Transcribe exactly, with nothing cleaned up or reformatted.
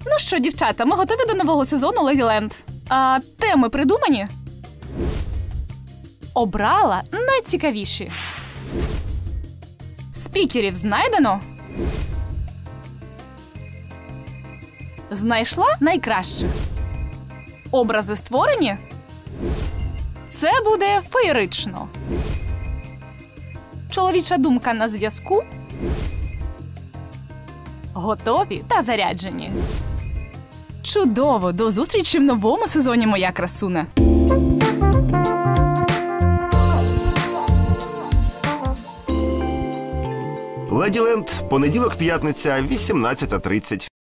Ну що, дівчата, ми готові до нового сезону Леді Ленд. А теми придумані? Обрала найцікавіші. Спікерів знайдено? Знайшла найкращих. Образи створені? Це буде феєрично. Чоловіча думка на зв'язку? Готові та заряджені. Чудово! До зустрічі в новому сезоні, моя красуне! Леді Ленд, понеділок-п'ятниця, вісімнадцята тридцять.